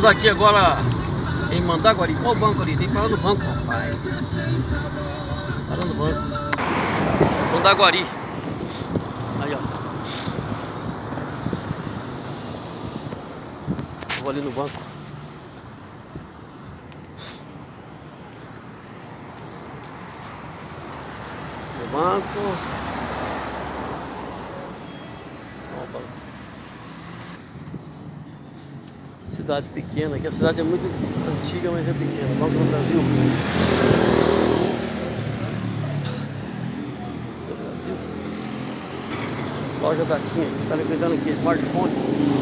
Estamos aqui agora em Mandaguari. Qual o banco ali? Tem que parar no banco, rapaz. Parando no banco. Mandaguari. Aí, ó. Vou ali no banco. No banco. Ó, o banco. Cidade pequena, aqui a cidade é muito antiga, mas é pequena. Banco do Brasil. Do Brasil. Loja da TIM, você está pegando aqui, smartphone.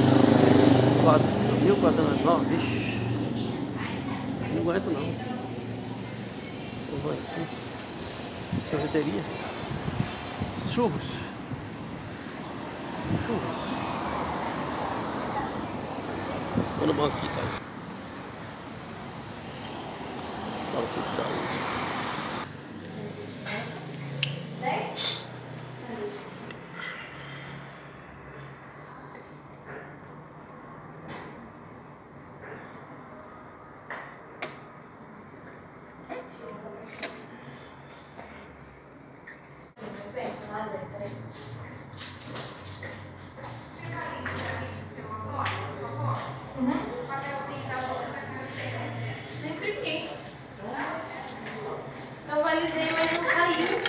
4.409, vixi. Não aguento não. Não aguento. Sorveteria. Churros. Churros. Vou no banco aqui, cara. Banco aqui, tá. Eu validei, mas não saiu.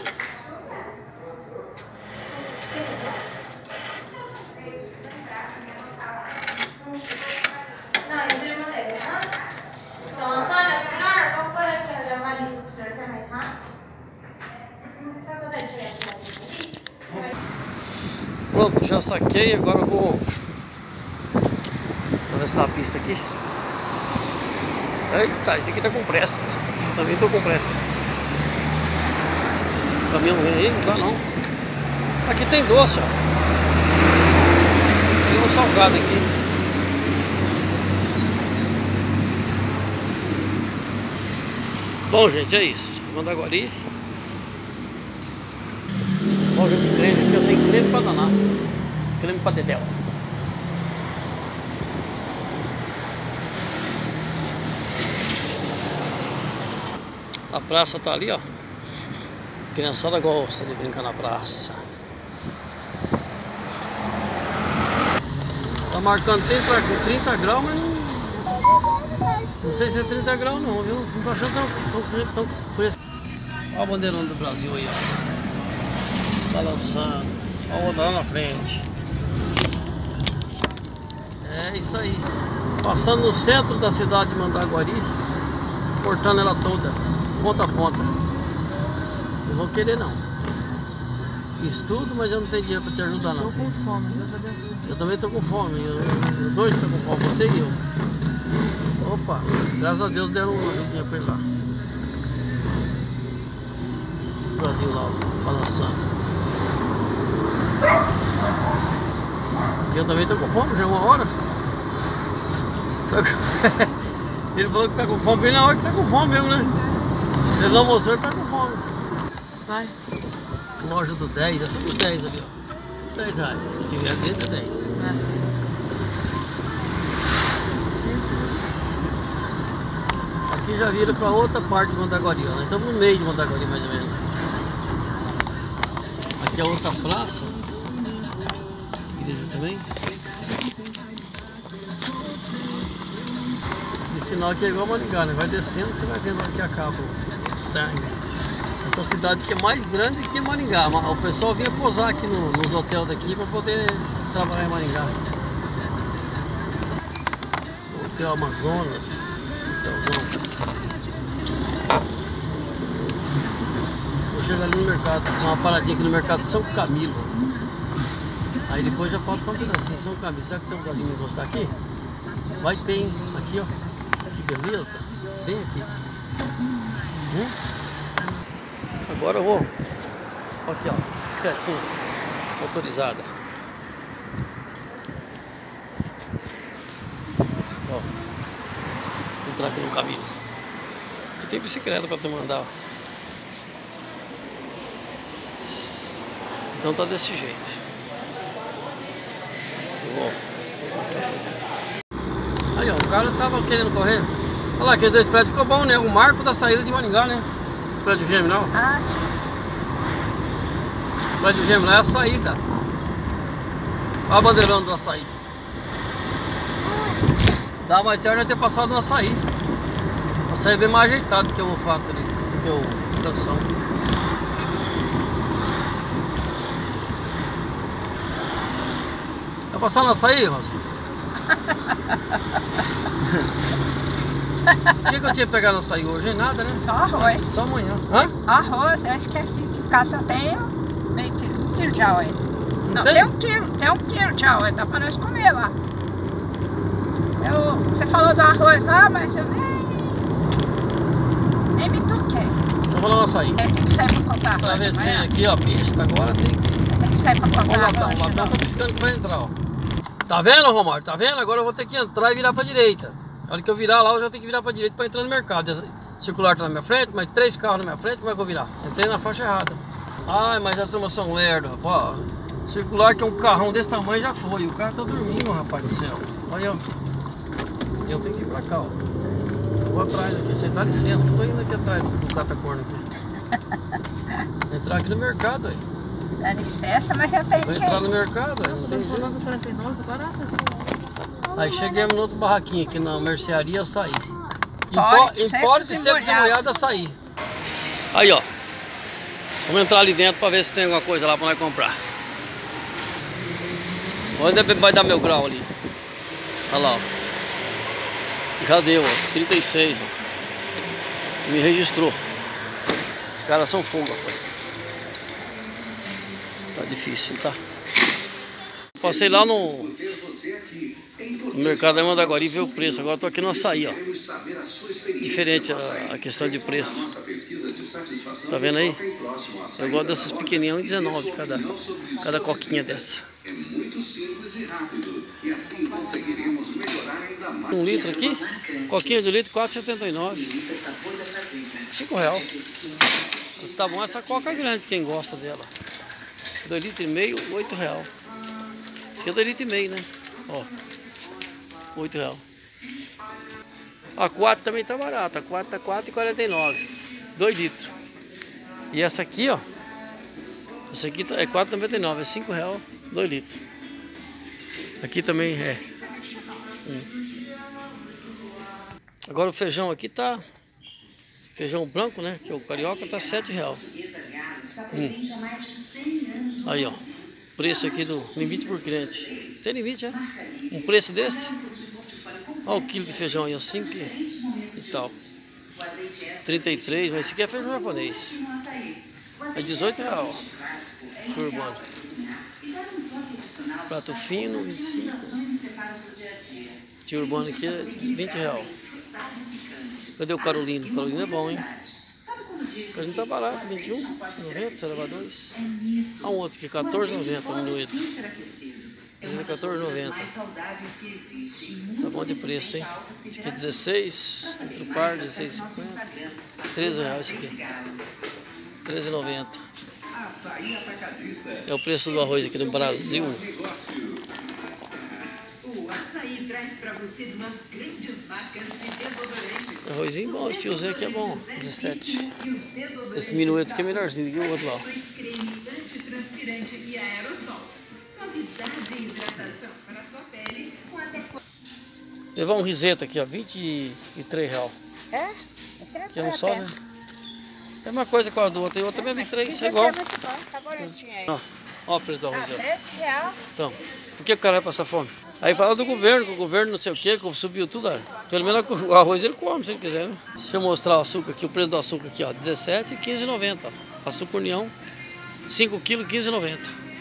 Não, eu já mandei, né? Então, Antônio, o senhor, vamos por aqui, eu já valido pro senhor, que é mais rápido. Só quando eu tiver aqui. Pronto, já saquei, agora eu vou atravessar a pista aqui. Eita, esse aqui tá com pressa. Eu também tô com pressa. O caminhão vem aí, não dá não. Aqui tem doce, ó. Tem um salgado aqui. Bom, gente, é isso. Mandaguari. Loja de creme aqui, eu tenho creme pra danar. Creme pra dedéu. A praça tá ali, ó. A criançada gosta de brincar na praça. Tá marcando 30 graus, mas não sei se é 30 graus não, viu? Não tô achando tão fresco. Olha a bandeirona do Brasil aí, ó. Balançando. Olha a outra lá na frente. É isso aí. Passando no centro da cidade de Mandaguari, cortando ela toda, ponta a ponta. Não vou querer não. Estudo, mas eu não tenho dinheiro pra te ajudar não. Estou com fome, Deus abençoe. Eu também tô com fome. Os dois estão com fome, você e eu. Opa, graças a Deus deram uma ajudinha pra ele lá. O Brasil lá, balançando. Eu também tô com fome, já é 1 hora. Ele falou que tá com fome bem na hora que tá com fome mesmo, né? Se ele não almoçou, ele tá com fome. Vai. Loja do 10, é tudo 10 ali, ó. 10 reais. Se tiver dentro é 10. Aqui já vira pra outra parte de Mandaguari, ó. Nós estamos no meio de Mandaguari, mais ou menos. Aqui é outra praça. Igreja também. O sinal aqui é igual a Maringá, né? Vai descendo, você vai vendo onde que acaba o término. Essa cidade que é mais grande que Maringá. O pessoal vinha posar aqui nos hotéis daqui para poder trabalhar em Maringá. Hotel Amazonas, hotelzão. Vou chegar ali no mercado, uma paradinha aqui no mercado São Camilo. Aí depois já falta só um pedacinho, São Camilo. Será que tem um lugarzinho pra encostar aqui? Vai ter, hein? Aqui, ó. Que beleza. Bem aqui. Agora eu vou. Aqui, ó. Bicicletinha motorizada. Ó. Vou entrar aqui no caminho. Aqui tem bicicleta pra tu mandar, ó. Então tá desse jeito. Bom. Aí, ó, o cara tava querendo correr. Olha lá, aqueles dois prédios ficou bom, né? O marco da saída de Maringá, né? O prédio gêmeo, não? Ah, sim. O prédio gêmeo lá é a saída. Olha a bandeirona do açaí. Dá mais certo ter passado no açaí. O açaí é bem mais ajeitado do que o olfato ali, do que o canção. Vai passar no açaí, Rosa? O que eu tinha pegado no açaí hoje? Nada, né? Só arroz. Só amanhã. Hã? Arroz, eu esqueci que cá só tem meio quilo, 1 quilo de arroz. Não, tem? tem 1 quilo de arroz, dá pra nós comer lá. Você falou do arroz lá, mas eu nem me toquei. Então vou lá no açaí. Tem que sair pra comprar arroz. Travessando aqui, ó, pista, agora tem que... Tem que sair pra comprar Olha arroz. o latão tá piscando que vai entrar, ó. Tá vendo, Romário? Tá vendo? Agora eu vou ter que entrar e virar pra direita. A hora que eu virar lá, eu já tenho que virar pra direita pra entrar no mercado. Esse circular tá na minha frente, mas 3 carros na minha frente, como é que eu vou virar? Entrei na faixa errada. Ai, mas essa moção lerda, rapaz. Circular que é um carrão desse tamanho já foi. O cara tá dormindo, rapaz do céu. Olha, ó. Eu tenho que ir pra cá, ó. Eu vou atrás aqui. Você dá licença, eu tô indo aqui atrás do catacorno aqui. Entrar aqui no mercado aí. Dá licença, mas eu tenho Vou que entrar ir. no mercado, aí não tem jeito. Aí chegamos no outro barraquinho aqui na mercearia Açaí. Empório de secos e molhados Açaí. Aí, ó. Vamos entrar ali dentro pra ver se tem alguma coisa lá pra nós comprar. Onde vai dar meu grau ali? Olha lá, ó. Já deu, ó. 36, ó. Me registrou. Os caras são fogo, rapaz. Tá difícil, tá? Passei lá no mercado da Mandaguari e ver o preço. Agora tô aqui no Açaí, ó. Diferente a questão de preço. Tá vendo aí? Eu gosto dessas pequenininhas, 1,19 cada coquinha dessa. 1 litro aqui, coquinha de litro, 4,79. 5 reais. Tá bom essa coca grande, quem gosta dela. 2,5 litros, 8 reais. Isso aqui é 2,5 litros, né? Ó, 8 reais. A 4 também tá barata, a 4 tá 4,49. 2 litros. E essa aqui, ó. Essa aqui é 4,99, é 5 reais, 2 litros. Aqui também é. Agora o feijão aqui tá. Feijão branco, né? Que é o carioca, tá 7 reais. Aí, ó. Preço aqui do limite por cliente. Tem limite, é? Um preço desse? Olha o quilo de feijão aí, ó. 5 e tal. 33, mas esse aqui é feijão japonês. É 18 reais, ó. Turbano. Prato fino, 25. Tio urbano aqui é 20 reais. Cadê o Carolino? O Carolino é bom, hein? O Carolino tá barato, 21,90, você leva 2. Há um outro aqui, 14,90, um minuto. 14,90. Tá bom de preço, hein? Esse aqui é 16, litro par, 16,50. 13 reais esse aqui. 13,90. É o preço do arroz aqui no Brasil. Arrozinho bom, esse fiozinho aqui é bom, 17. Esse minueto aqui é melhorzinho do que o outro lá. Levar um riseta aqui, ó, 23 reais. É? Que é um só, né? É uma coisa com as do outro, e outra também é 23, é igual. É muito bom, tá bonitinho aí. Ó o preço do arroz. 13 reais. Então, por que o cara vai passar fome? Aí fala do governo, que o governo não sei o que subiu tudo. Pelo menos o arroz ele come, se ele quiser, né? Deixa eu mostrar o açúcar aqui, o preço do açúcar aqui, ó. 17 e 15,90, ó. Açúcar União, 5 kg, 15,90.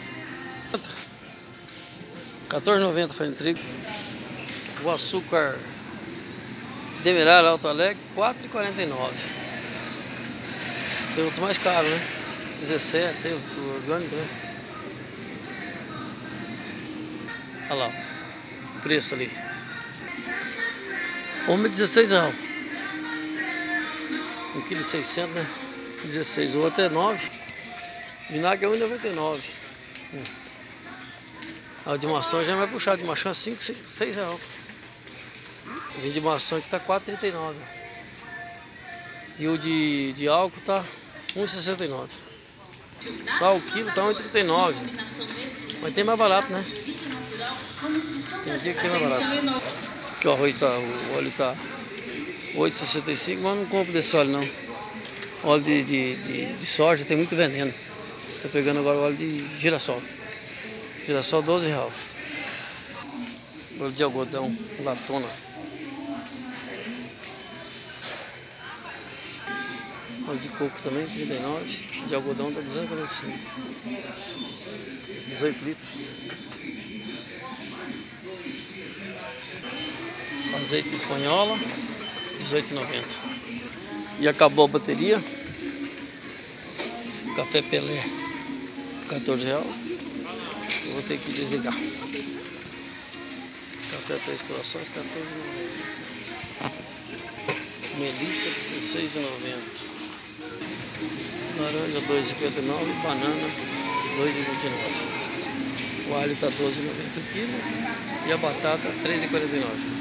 14,90 farinha de trigo. O açúcar Demerara Alto Alegre, 4,49. Tem outros mais caros, né? 17, tem o orgânico, né? Olha lá, o preço ali. Homem, 16 reais. 1,6 kg, né? 16. O outro é 9. Vinagre é 1,99. A de maçã já vai puxar. De maçã é 5, 6 reais. Vem de maçã que tá 4,39. E o de álcool tá 1,69. Só o quilo tá 1,39. Mas tem mais barato, né? Tem dia que tem mais barato. Aqui o arroz tá, o óleo tá 8,65, mas não compro desse óleo não. Óleo de soja tem muito veneno. Tô pegando agora o óleo de girassol. Girassol R$12. Óleo de algodão, latona. Óleo de coco também, 39. De algodão tá 245. 18 litros. Azeite espanhola, 18,90. E acabou a bateria. Café Pelé, R$14. Eu vou ter que desligar. Café 3 corações, R$14,90. Melita, R$16,90. Laranja, R$2,59. Banana, R$2,29. O alho está R$12,90 o quilo. E a batata, R$3,49.